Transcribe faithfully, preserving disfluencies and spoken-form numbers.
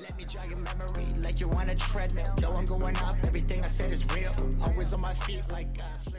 Let me jog your memory like you're on a treadmill. Know I'm going off, everything I said is real. Always on my feet like uh